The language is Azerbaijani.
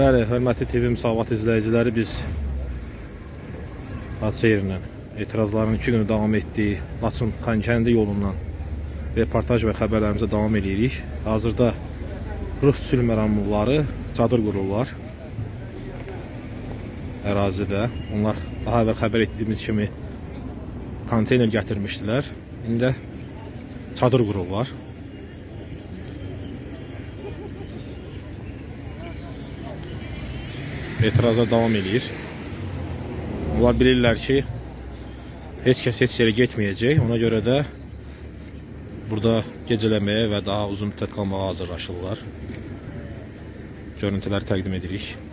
Bəli, hörmətli TV Müsavat izləyiciləri, biz hadisə yerindən etirazların 2 günü davam etdiyi Laçın-Xankəndi yolundan reportaj və xəbərlərimizə davam edirik. Hazırda Rus sülh məramlıları çadır qururlar ərazidə. Onlar daha əvvəl xəbər etdiyimiz kimi konteyner gətirmişdilər. İndi də çadır qururlar. Etiraza davam edir. Onlar bilirlər ki, heç kəs heç yerə getməyəcək. Ona görə də burada gecələməyə və daha uzun müddət qalmağa hazırlaşırlar. Görüntüləri təqdim edirik.